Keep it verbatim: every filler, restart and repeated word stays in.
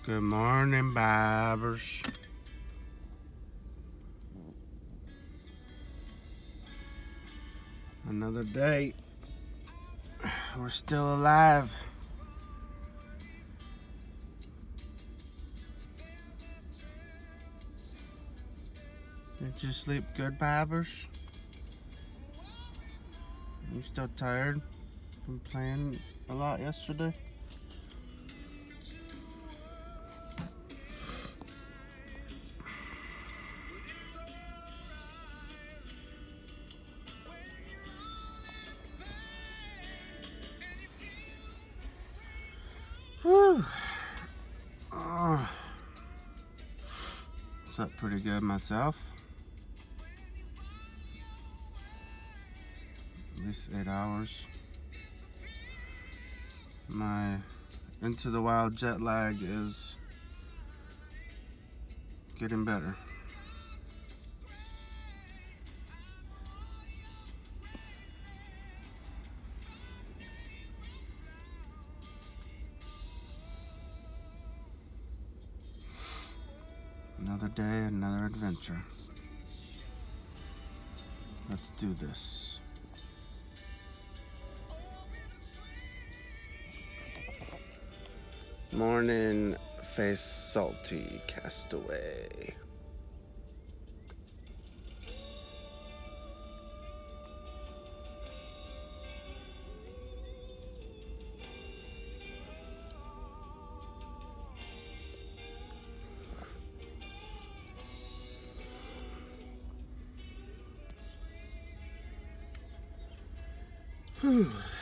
Good morning, Bobbers. Another day. We're still alive. Did you sleep good, Bobbers? You still tired from playing a lot yesterday? Whew. Oh. Slept pretty good myself. At least eight hours. My Into the Wild jet lag is getting better. Another day, another adventure. Let's do this. Morning, face salty, castaway. Whew.